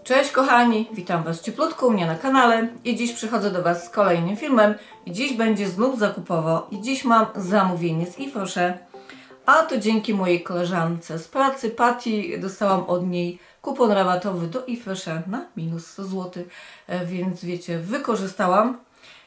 Cześć kochani, witam Was cieplutko u mnie na kanale i dziś przychodzę do Was z kolejnym filmem i dziś będzie znów zakupowo i dziś mam zamówienie z Yves Rocher, a to dzięki mojej koleżance z pracy Patty dostałam od niej kupon rabatowy do Yves Rocher na minus 100 zł, więc wiecie, wykorzystałam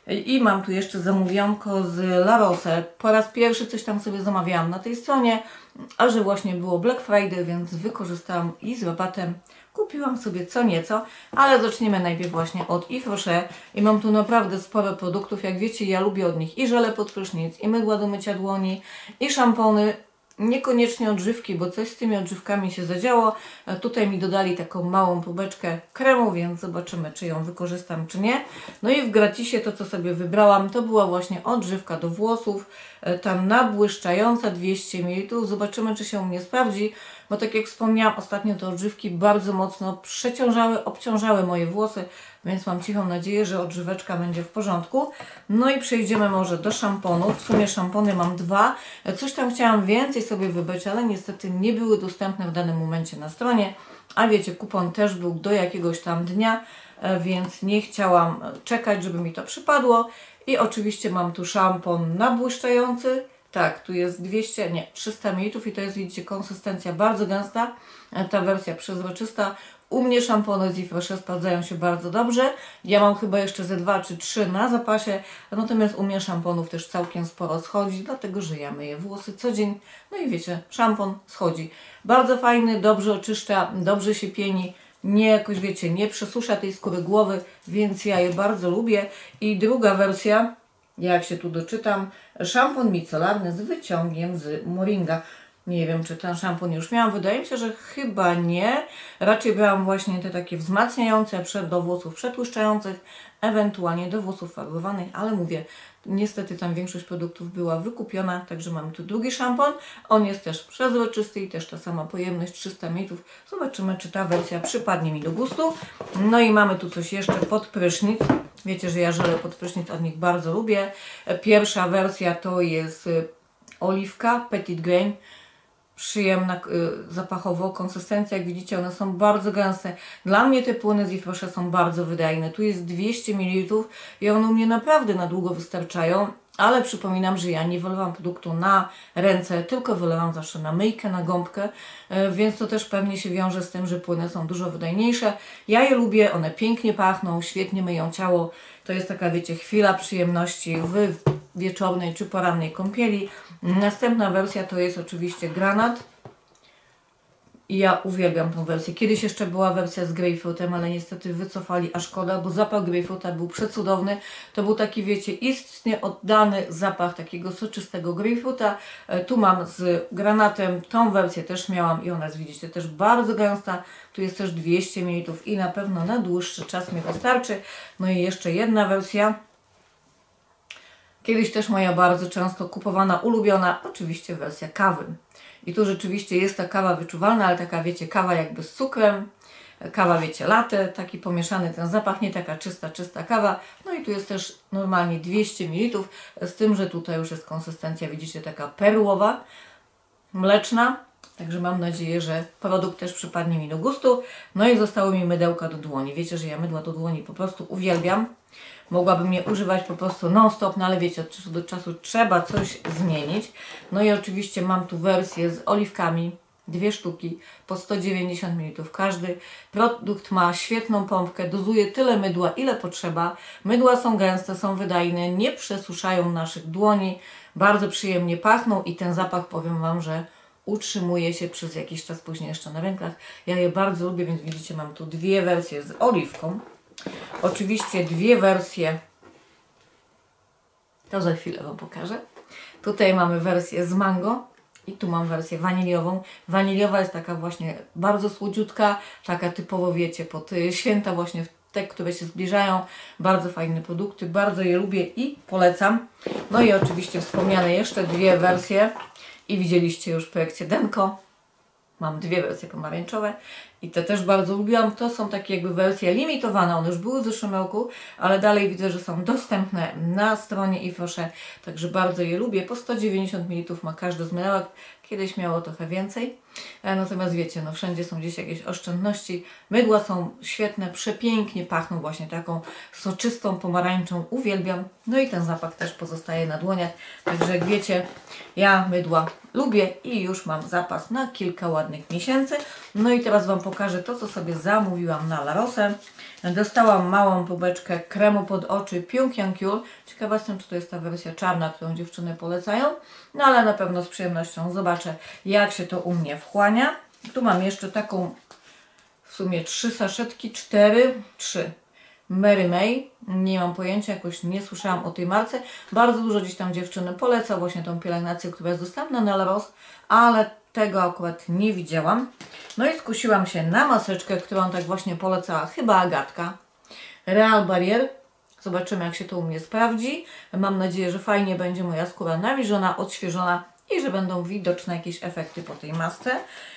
i mam tu jeszcze zamówionko z La Rose. Po raz pierwszy coś tam sobie zamawiałam na tej stronie, a że właśnie było Black Friday, więc wykorzystałam i z rabatem kupiłam sobie co nieco, ale zaczniemy najpierw właśnie od Yves Rocher i mam tu naprawdę sporo produktów. Jak wiecie, ja lubię od nich i żele pod prysznic, i mydła do mycia dłoni, i szampony. Niekoniecznie odżywki, bo coś z tymi odżywkami się zadziało. Tutaj mi dodali taką małą próbeczkę kremu, więc zobaczymy, czy ją wykorzystam, czy nie. No i w gratisie to, co sobie wybrałam, to była właśnie odżywka do włosów. Tam nabłyszczająca 200 ml. Zobaczymy, czy się u mnie sprawdzi, bo tak jak wspomniałam, ostatnio te odżywki bardzo mocno obciążały moje włosy, więc mam cichą nadzieję, że odżyweczka będzie w porządku. No i przejdziemy może do szamponów. W sumie szampony mam dwa. Coś tam chciałam więcej sobie wybrać, ale niestety nie były dostępne w danym momencie na stronie. A wiecie, kupon też był do jakiegoś tam dnia, więc nie chciałam czekać, żeby mi to przypadło. I oczywiście mam tu szampon nabłyszczający. Tak, tu jest 300 ml i to jest, widzicie, konsystencja bardzo gęsta. Ta wersja przezroczysta. U mnie szampony z Yves Rocher sprawdzają się bardzo dobrze. Ja mam chyba jeszcze ze 2 czy 3 na zapasie, natomiast u mnie szamponów też całkiem sporo schodzi, dlatego że ja myję włosy co dzień. No i wiecie, szampon schodzi. Bardzo fajny, dobrze oczyszcza, dobrze się pieni. Nie jakoś, wiecie, nie przesusza tej skóry głowy, więc ja je bardzo lubię. I druga wersja, jak się tu doczytam, szampon micelarny z wyciągiem z moringa. Nie wiem, czy ten szampon już miałam. Wydaje mi się, że chyba nie. Raczej brałam właśnie te takie wzmacniające do włosów przetłuszczających, ewentualnie do włosów farbowanych, ale mówię, niestety tam większość produktów była wykupiona, także mam tu drugi szampon. On jest też przezroczysty i też ta sama pojemność, 300 ml. Zobaczymy, czy ta wersja przypadnie mi do gustu. No i mamy tu coś jeszcze pod prysznic. Wiecie, że ja żele pod prysznic od nich bardzo lubię. Pierwsza wersja to jest oliwka Petit Grain. Przyjemna zapachowo, konsystencja, jak widzicie, one są bardzo gęste. Dla mnie te płyny z Yves Rocher są bardzo wydajne. Tu jest 200 ml i one u mnie naprawdę na długo wystarczają, ale przypominam, że ja nie wylewam produktu na ręce, tylko wylewam zawsze na myjkę, na gąbkę, więc to też pewnie się wiąże z tym, że płyny są dużo wydajniejsze. Ja je lubię, one pięknie pachną, świetnie myją ciało. To jest taka, wiecie, chwila przyjemności w wieczornej czy porannej kąpieli. Następna wersja to jest oczywiście granat. I ja uwielbiam tą wersję. Kiedyś jeszcze była wersja z grejpfrutem, ale niestety wycofali, a szkoda, bo zapach grejpfruta był przecudowny. To był taki, wiecie, istnie oddany zapach takiego soczystego grejpfruta. Tu mam z granatem, tą wersję też miałam i ona jest, widzicie, też bardzo gęsta. Tu jest też 200 ml i na pewno na dłuższy czas mi wystarczy. No i jeszcze jedna wersja. Kiedyś też moja bardzo często kupowana, ulubiona, oczywiście wersja kawy. I tu rzeczywiście jest ta kawa wyczuwalna, ale taka, wiecie, kawa jakby z cukrem. Kawa, wiecie, latte, taki pomieszany ten zapach, nie taka czysta kawa. No i tu jest też normalnie 200 ml, z tym, że tutaj już jest konsystencja, widzicie, taka perłowa, mleczna. Także mam nadzieję, że produkt też przypadnie mi do gustu. No i zostały mi mydełka do dłoni. Wiecie, że ja mydła do dłoni po prostu uwielbiam. Mogłabym je używać po prostu non-stop, no ale wiecie, od czasu do czasu trzeba coś zmienić. No i oczywiście mam tu wersję z oliwkami, 2 sztuki po 190 ml każdy. Produkt ma świetną pompkę, dozuje tyle mydła, ile potrzeba. Mydła są gęste, są wydajne, nie przesuszają naszych dłoni, bardzo przyjemnie pachną i ten zapach, powiem Wam, że utrzymuje się przez jakiś czas później jeszcze na rękach. Ja je bardzo lubię, więc widzicie, mam tu 2 wersje z oliwką. Oczywiście 2 wersje, to za chwilę Wam pokażę. Tutaj mamy wersję z mango i tu mam wersję waniliową. Waniliowa jest taka właśnie bardzo słodziutka, taka typowo, wiecie, pod święta właśnie te, które się zbliżają. Bardzo fajne produkty, bardzo je lubię i polecam. No i oczywiście wspomniane jeszcze 2 wersje i widzieliście już w projekcie Denko. Mam 2 wersje pomarańczowe i te też bardzo lubiłam. To są takie jakby wersje limitowane. One już były w zeszłym roku, ale dalej widzę, że są dostępne na stronie Yves Rocher. Także bardzo je lubię. Po 190 ml ma każdy z mydełek. Kiedyś miało trochę więcej, natomiast wiecie, no wszędzie są gdzieś jakieś oszczędności. Mydła są świetne, przepięknie pachną właśnie taką soczystą pomarańczą, uwielbiam. No i ten zapach też pozostaje na dłoniach, także jak wiecie, ja mydła lubię i już mam zapas na kilka ładnych miesięcy. No i teraz Wam pokażę to, co sobie zamówiłam na La Rosę. Dostałam małą próbeczkę kremu pod oczy Pyong Yang Cure. Ciekawa jestem, czy to jest ta wersja czarna, którą dziewczyny polecają. No ale na pewno z przyjemnością zobaczę, jak się to u mnie wchłania. Tu mam jeszcze taką w sumie 3 saszetki, 3. Mary May. Nie mam pojęcia, jakoś nie słyszałam o tej marce. Bardzo dużo gdzieś tam dziewczyny poleca właśnie tą pielęgnację, która jest dostępna na La Rose, ale tego akurat nie widziałam. No i skusiłam się na maseczkę, którą tak właśnie polecała chyba Agatka. Real Barrier. Zobaczymy, jak się to u mnie sprawdzi. Mam nadzieję, że fajnie będzie moja skóra nawilżona, odświeżona i że będą widoczne jakieś efekty po tej masce.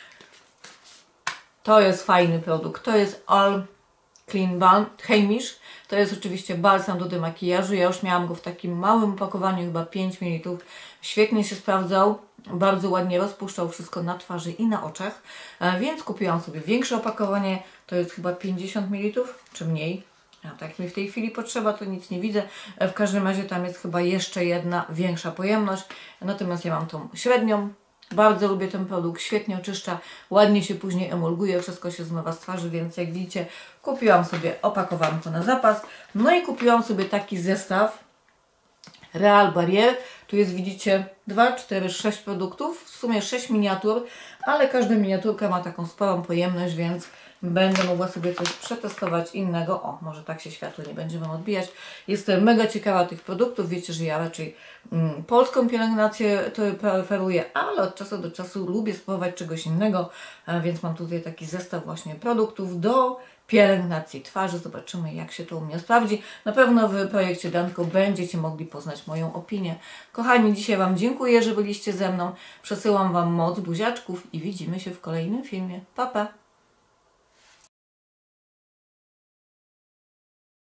To jest fajny produkt. To jest All Clean Balm Heimish. To jest oczywiście balsam do demakijażu. Ja już miałam go w takim małym opakowaniu, chyba 5 ml. Świetnie się sprawdzał. Bardzo ładnie rozpuszczał wszystko na twarzy i na oczach. Więc kupiłam sobie większe opakowanie. To jest chyba 50 ml, czy mniej. Tak mi w tej chwili potrzeba, to nic nie widzę. W każdym razie tam jest chyba jeszcze jedna większa pojemność. Natomiast ja mam tą średnią. Bardzo lubię ten produkt, świetnie oczyszcza, ładnie się później emulguje, wszystko się zmywa z twarzy, więc jak widzicie, kupiłam sobie opakowanko na zapas. No i kupiłam sobie taki zestaw Real Barrier. Tu jest, widzicie, 2, 4, 6 produktów, w sumie 6 miniatur, ale każda miniaturka ma taką sporą pojemność, więc będę mogła sobie coś przetestować innego. O, może tak się światło nie będzie Wam odbijać. Jestem mega ciekawa tych produktów. Wiecie, że ja raczej polską pielęgnację to preferuję, ale od czasu do czasu lubię spróbować czegoś innego, więc mam tutaj taki zestaw właśnie produktów do pielęgnacji twarzy. Zobaczymy, jak się to u mnie sprawdzi. Na pewno w projekcie Danko będziecie mogli poznać moją opinię. Kochani, dzisiaj Wam dziękuję, że byliście ze mną. Przesyłam Wam moc buziaczków i widzimy się w kolejnym filmie. Pa, pa!